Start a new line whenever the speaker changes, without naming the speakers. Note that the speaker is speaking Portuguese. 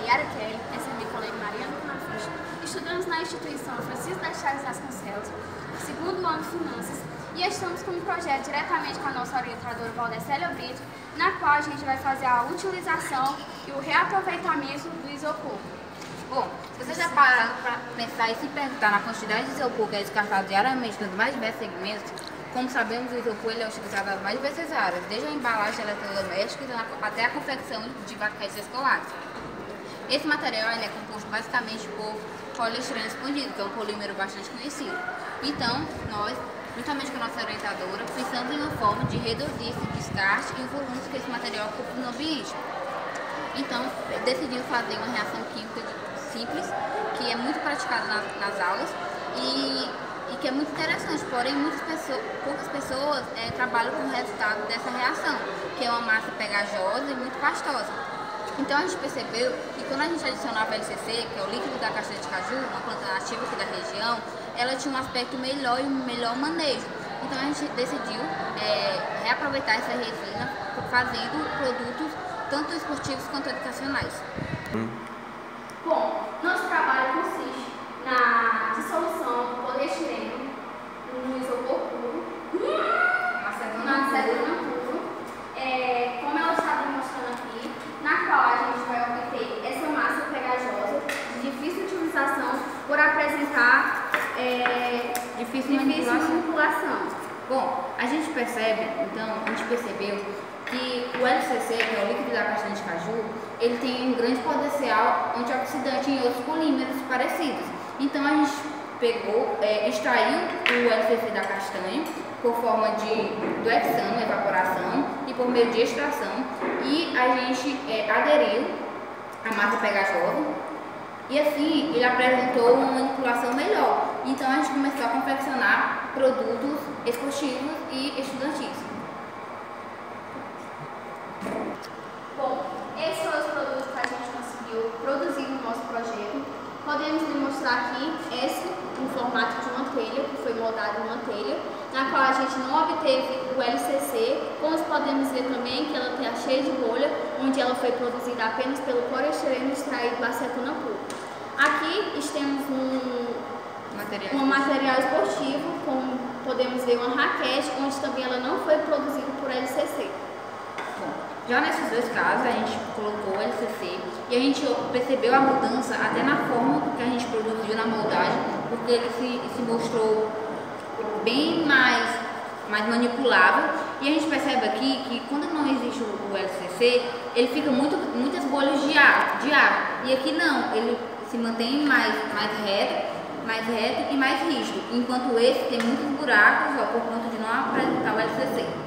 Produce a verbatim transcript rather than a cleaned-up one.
Yara Kelly, essa é minha colega Mariana Conafich. Estudamos na instituição Francisco das Chagas Vasconcelos, segundo ano de Finanças, e estamos com um projeto diretamente com a nossa orientadora Valdecélia Brito, na qual a gente vai fazer a utilização e o reaproveitamento do isopor.
Bom, se você já pararam para pensar e se perguntar na quantidade de isopor que é descartado diariamente nos mais diversos segmentos, como sabemos, o isopor ele é utilizado nas mais diversas áreas, desde a embalagem eletrodoméstica até a confecção de maquetes escolares. Esse material ele é composto basicamente por poliestireno expandido, que é um polímero bastante conhecido. Então, nós, juntamente com a nossa orientadora, pensamos em uma forma de reduzir esse descarte e o volume que esse material ocupa no ambiente. Então, decidimos fazer uma reação química simples, que é muito praticada nas, nas aulas e, e que é muito interessante, porém muitas pessoas, poucas pessoas é, trabalham com o resultado dessa reação, que é uma massa pegajosa e muito pastosa. Então a gente percebeu que quando a gente adicionava L C C, que é o líquido da castanha de caju, uma planta nativa aqui da região, ela tinha um aspecto melhor e um melhor manejo. Então a gente decidiu é, reaproveitar essa resina fazendo produtos tanto esportivos quanto educacionais.
Hum. Bom, nosso trabalho consiste na dissolução do poliestireno no isopor puro, na acetona puro, é, como ela está demonstrando aqui, na qual a gente vai obter essa massa pegajosa de difícil utilização por apresentar é,
difícil,
difícil
manipulação.
manipulação.
Bom, a gente percebe, então, a gente percebeu que o L C C, que é o líquido da castanha de caju, ele tem um grande potencial antioxidante em outros polímeros parecidos. Então a gente pegou, é, extraiu o L C C da castanha por forma de do hexano, evaporação, e por meio de extração, e a gente é, aderiu a massa pegajosa, e assim ele apresentou uma manipulação melhor. Então a gente começou a confeccionar produtos esportivos e estudantis.
Bom, esses são os produtos que a gente conseguiu produzir no nosso projeto. Podemos demonstrar aqui esse no formato de uma telha, que foi moldado em uma telha, na qual a gente não obteve o L C C, como podemos ver também que ela está cheia de bolha, onde ela foi produzida apenas pelo poliestireno extraído da acetona pura. Aqui temos um material, um material esportivo, como podemos ver uma raquete, onde também ela não foi produzida por L C C.
Já nesses dois casos, a gente colocou o L C C e a gente percebeu a mudança até na forma que a gente produziu na moldagem, porque ele se, se mostrou bem mais, mais manipulável. E a gente percebe aqui que quando não existe o, o L C C, ele fica muito, muitas bolhas de ar, de ar. E aqui não, ele se mantém mais, mais reto, mais reto e mais rígido, enquanto esse tem muitos buracos ó, por conta de não apresentar o L C C.